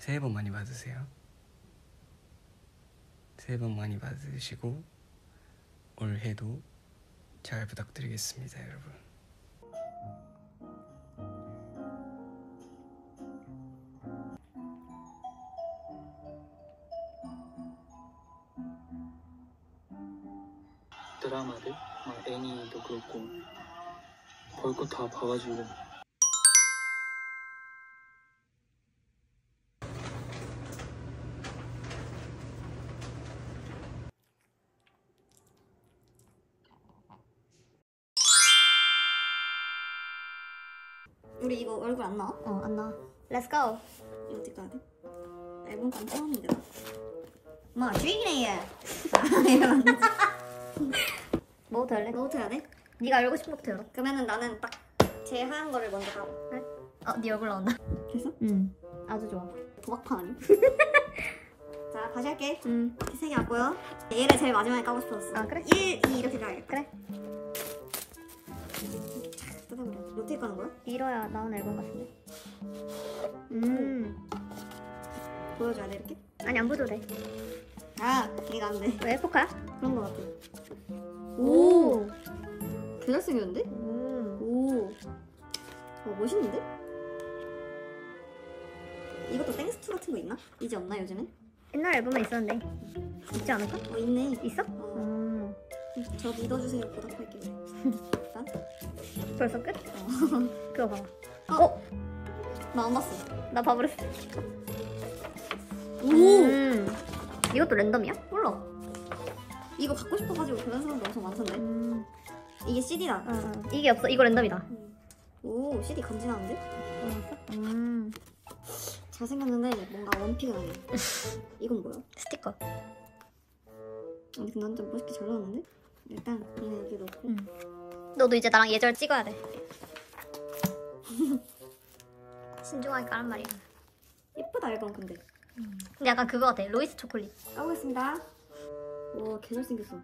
새해 복 많이 받으세요. 새해 복 많이 받으시고 올해도 잘 부탁드리겠습니다, 여러분. 드라마들, 막 애니도 그렇고 볼 거 다 봐가지고. 우리 이거 얼굴 안 나와? 안 나와. Let's go. 이거 어디 가야 돼? 앨범 간 처음인데 나. 뭐 죽이네 얘. 뭐부터 할래? 너부터 해야 돼? 네가 알고 싶은 것부터 열어. 그러면은 나는 딱 제일 하얀 거를 먼저 가고. 그래? 네 얼굴 나온다. 됐어? 응. 아주 좋아. 도박판 아니? 자 다시 할게. 응. 세 개 왔고요. 얘를 제일 마지막에 까고 싶었어. 아 그래? 1, 2 이렇게 가야겠다. 그래. 뜯어버려. 어떻게 까는 거야? 밀어야 나온 앨범 같은데. 보여줘야 돼 이렇게? 아니 안 보여도 돼. 아 이게 안 돼. 왜 포카야? 그런 거 같아. 오. 개 잘생겼는데? 오. 멋있는데? 이것도 땡스투 같은 거 있나? 이제 없나 요즘엔? 옛날 앨범에 있었는데 있지 않을까? 있네. 있어? 저 믿어주세요. 보답할게요. 일단 벌써 끝? 그거 봐봐. 나 안 봤어. 나 봐버렸어. 오! 이것도 랜덤이야? 몰라. 이거 갖고 싶어가지고 그런 사람도 엄청 많던데. 이게 CD다. 이게 없어. 이거 랜덤이다. 오, CD 간지나는데? 잘생겼는데 뭔가 원픽은 아니야. 이건 뭐야? 스티커. 아니 근데 완전 멋있게 잘 나왔는데? 일단 얘는 여기 놓고. 너도 이제 나랑 예절 찍어야 돼. 신중하게 까란 말이야. 예쁘다 앨범 근데. 근데 약간 그거 같아. 로이스 초콜릿. 까보겠습니다. 와, 개 잘생겼어.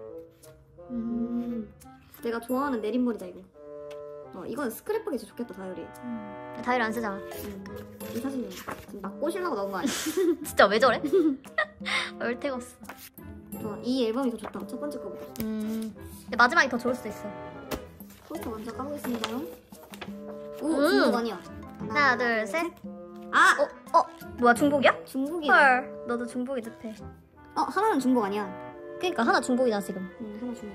내가 좋아하는 내린머리다 이거. 이건 스크랩북이 진짜 좋겠다 다이어리. 다이어리 안 쓰잖아. 이 사진은 지금 나 꼬시려고 나온 거 아니야? 진짜 왜 저래? 얼태가 없어. 좋아, 이 앨범이 더 좋다. 첫 번째 거보다. 근데 마지막이 더 좋을 수도 있어. 포스터 먼저 까보겠습니다. 오, 중복 아니야. 하나, 둘, 셋. 아! 뭐야, 중복이야? 중복이야. 헐, 너도 중복이 듯해. 하나는 중복 아니야. 그니까 하나 중복이다 지금. 하나 중복.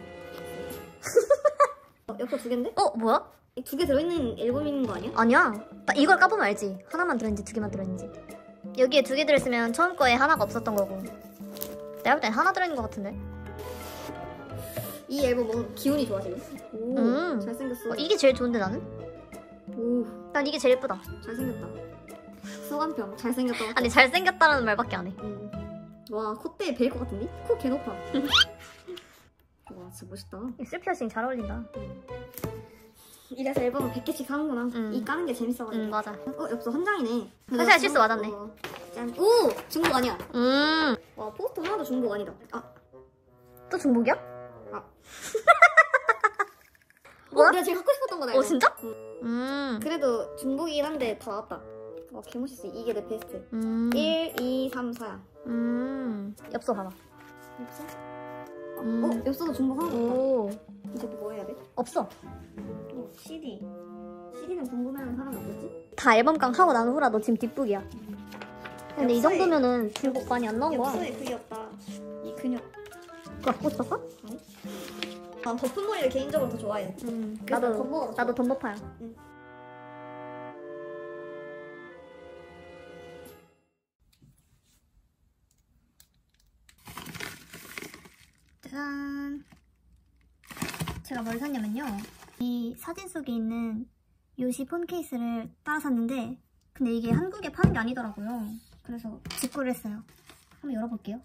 옆에 두 개인데? 뭐야? 두 개 들어있는 앨범인 거 아니야? 아니야. 나 이걸 까보면 알지. 하나만 들어있는지 두 개만 들어있는지. 여기에 두 개 들어있으면 처음 거에 하나가 없었던 거고. 내가 볼 땐 하나 들어있는 거 같은데. 이 앨범 뭔가 기운이 좋아 지금. 오, 잘생겼어. 이게 제일 좋은데 나는? 오, 난 이게 제일 예쁘다. 잘생겼다. 소감평 잘생겼다. 아니 잘생겼다라는 말밖에 안 해. 와, 콧대에 베일 것 같은데? 코 개 높아. 와, 진짜 멋있다. 입술 피어싱 잘 어울린다. 이래서 앨범을 100개씩 사는구나. 이 까는 게 재밌어가지고. 맞아. 엽서 한 장이네. 사실 실수 맞았네. 짠. 오! 중복 아니야. 와, 포스터 하나도 중복 아니다. 또 중복이야? 뭐야? 내가 제일 갖고 싶었던 거다. 이거. 진짜? 그래도 중복이긴 한데 다 나왔다. 와, 개멋있어. 이게 내 베스트. 1, 2, 3, 4야. 엽서 봐봐. 엽서? 엽서도 중복 하나 없다. 이제 뭐 해야 돼? 없어. CD. CD는 궁금해하는 사람이 없겠지? 다 앨범깡 하고 난 후라 너 지금 뒷북이야. 근데 이 정도면은 중복 많이 안 나온 거야. 엽서에 그게 없다. 이 근육. 그거 갖고 싶었어? 아니? 난 덮은 머리를 개인적으로 더 좋아해. 나도 덤버파야. 짜잔. 제가 뭘 샀냐면요. 이 사진 속에 있는 요시 폰 케이스를 따라 샀는데 근데 이게 한국에 파는 게 아니더라고요. 그래서 직구를 했어요. 한번 열어볼게요.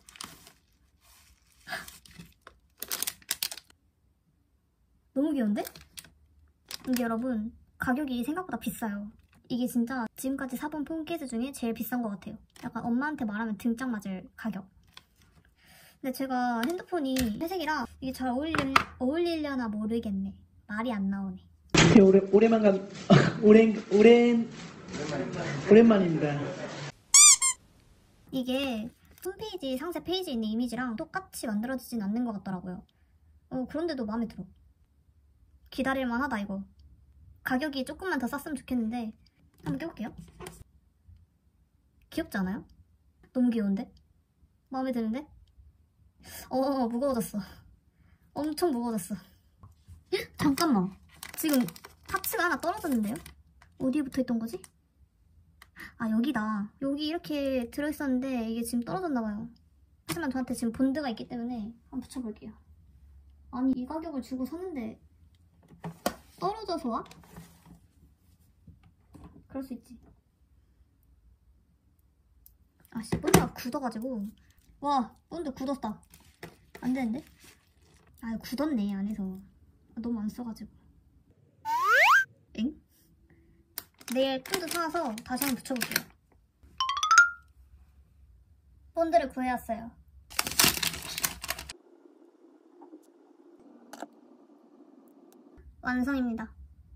너무 귀여운데? 근데 여러분 가격이 생각보다 비싸요. 이게 진짜 지금까지 사본 폰 케이스 중에 제일 비싼 것 같아요. 약간 엄마한테 말하면 등짝 맞을 가격. 근데 제가 핸드폰이 회색이라 이게 잘 어울리려나 모르겠네. 말이 안 나오네. 오랜만입니다. 이게 홈페이지 상세 페이지에 있는 이미지랑 똑같이 만들어지진 않는 것 같더라고요. 그런데도 마음에 들어. 기다릴만 하다 이거. 가격이 조금만 더 쌌으면 좋겠는데 한번 껴볼게요. 귀엽지 않아요? 너무 귀여운데? 마음에 드는데? 무거워졌어. 엄청 무거워졌어. 헉, 잠깐만. 지금 파츠가 하나 떨어졌는데요? 어디에 붙어있던 거지? 아, 여기다. 여기 이렇게 들어있었는데 이게 지금 떨어졌나봐요. 하지만 저한테 지금 본드가 있기 때문에 한번 붙여볼게요. 아니, 이 가격을 주고 샀는데 떨어져서 와? 그럴 수 있지. 아씨, 본드가 굳어가지고. 와, 본드 굳었다. 안 되는데? 아, 굳었네, 안에서. 너무 안 써가지고. 엥? 내일 본드 사와서 다시 한번 붙여볼게요. 본드를 구해왔어요. 완성입니다.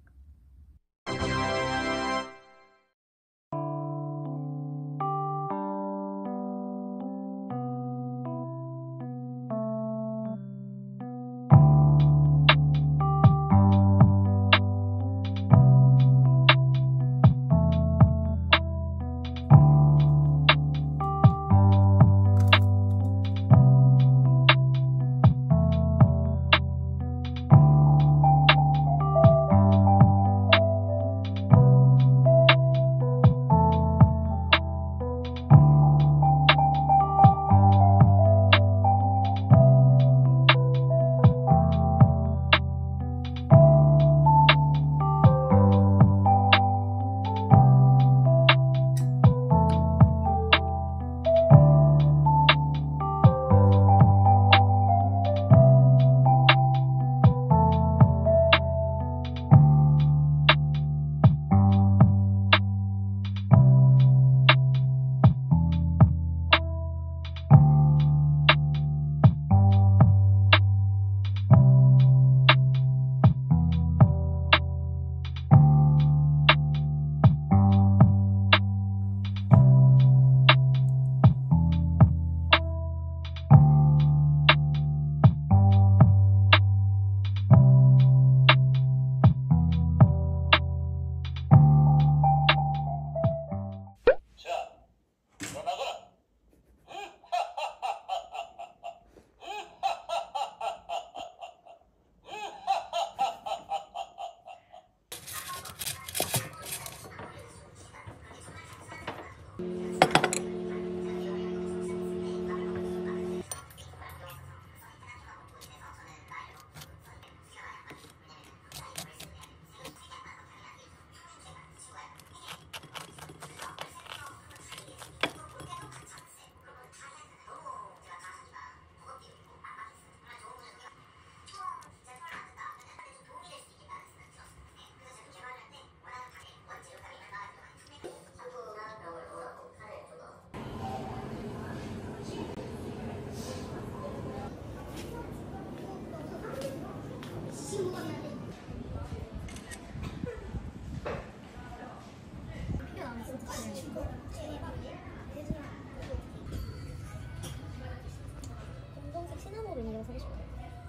검정색 시나몬이랑 사고 싶어요.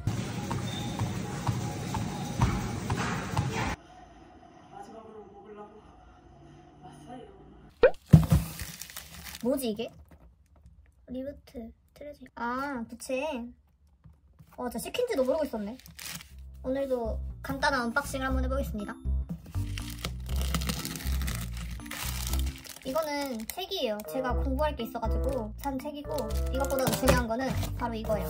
뭐지 이게? 리부트 트레저. 아, 부채. 저 시킨지도 모르고 있었네. 오늘도 간단한 언박싱을 한번 해보겠습니다. 이거는 책이에요. 제가 공부할 게 있어가지고 산 책이고, 이것보다 더 중요한 거는 바로 이거예요.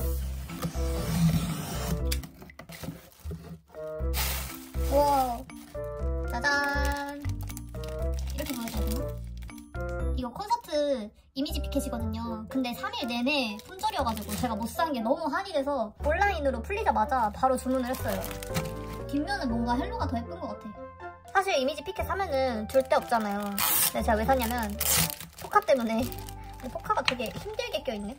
우와, 짜잔. 이렇게 보여드리나? 이거 콘서트 이미지 피켓이거든요. 근데 3일 내내 품절이어가지고 제가 못 산 게 너무 한이 돼서 온라인으로 풀리자마자 바로 주문을 했어요. 뒷면은 뭔가 헬로가 더 예쁜 것 같아. 사실 이미지 피켓 사면은 줄 데 없잖아요. 근데 제가 왜 샀냐면 포카 때문에. 포카가 되게 힘들게 껴있네.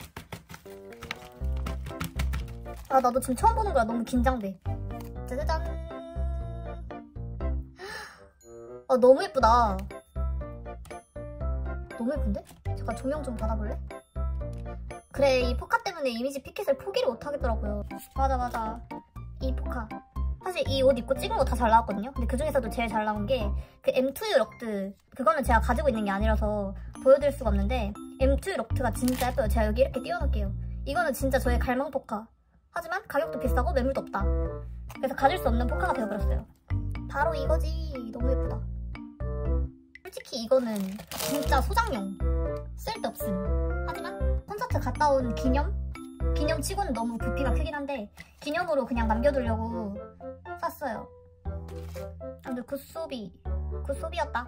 아, 나도 지금 처음 보는 거라 너무 긴장돼. 짜자잔. 너무 예쁘다. 너무 예쁜데? 잠깐 조명 좀 받아볼래? 그래, 이 포카 때문에 이미지 피켓을 포기를 못하겠더라고요. 맞아. 이 포카. 사실 이 옷 입고 찍은 거 다 잘 나왔거든요? 근데 그 중에서도 제일 잘 나온 게 그 M2U 럭드. 그거는 제가 가지고 있는 게 아니라서 보여드릴 수가 없는데 M2U 럭드가 진짜 예뻐요. 제가 여기 이렇게 띄워놓을게요. 이거는 진짜 저의 갈망 포카. 하지만 가격도 비싸고 매물도 없다. 그래서 가질 수 없는 포카가 되어버렸어요. 바로 이거지. 너무 예쁘다. 솔직히 이거는 진짜 소장용. 쓸데없음. 하지만 콘서트 갔다 온 기념치고는 너무 부피가 크긴 한데 기념으로 그냥 남겨두려고 샀어요. 근데 굿소비였다.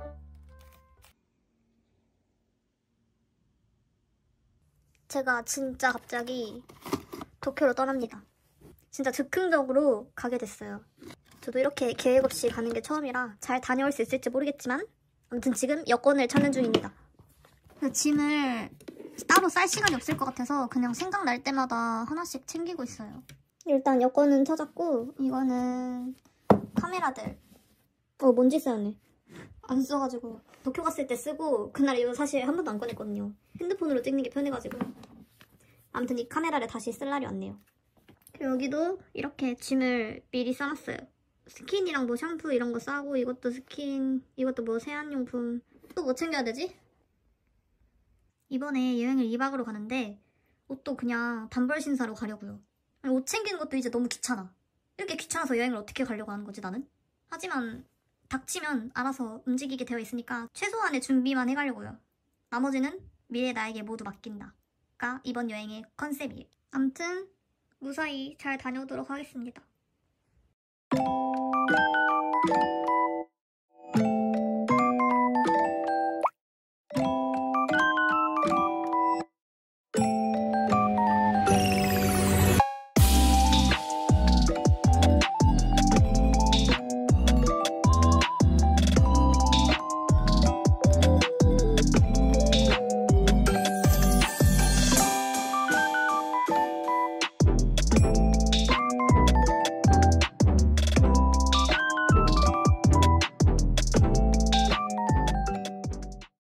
제가 진짜 갑자기 도쿄로 떠납니다. 진짜 즉흥적으로 가게 됐어요. 저도 이렇게 계획 없이 가는 게 처음이라 잘 다녀올 수 있을지 모르겠지만 아무튼 지금 여권을 찾는 중입니다. 짐을 따로 쌀 시간이 없을 것 같아서 그냥 생각날 때마다 하나씩 챙기고 있어요. 일단 여권은 찾았고 이거는 카메라들. 먼지 쌓였네. 안 써가지고 도쿄 갔을 때 쓰고 그날 이거 사실 한 번도 안 꺼냈거든요. 핸드폰으로 찍는 게 편해가지고. 아무튼 이 카메라를 다시 쓸 날이 왔네요. 그리고 여기도 이렇게 짐을 미리 싸놨어요. 스킨이랑 뭐 샴푸 이런 거 싸고 이것도 스킨, 이것도 뭐 세안용품. 또 뭐 챙겨야 되지? 이번에 여행을 2박으로 가는데 옷도 그냥 단벌 신사로 가려고요. 아니, 옷 챙기는 것도 이제 너무 귀찮아. 이렇게 귀찮아서 여행을 어떻게 가려고 하는 거지 나는? 하지만 닥치면 알아서 움직이게 되어 있으니까 최소한의 준비만 해가려고요. 나머지는 미래 나에게 모두 맡긴다가 이번 여행의 컨셉이에요. 암튼 무사히 잘 다녀오도록 하겠습니다.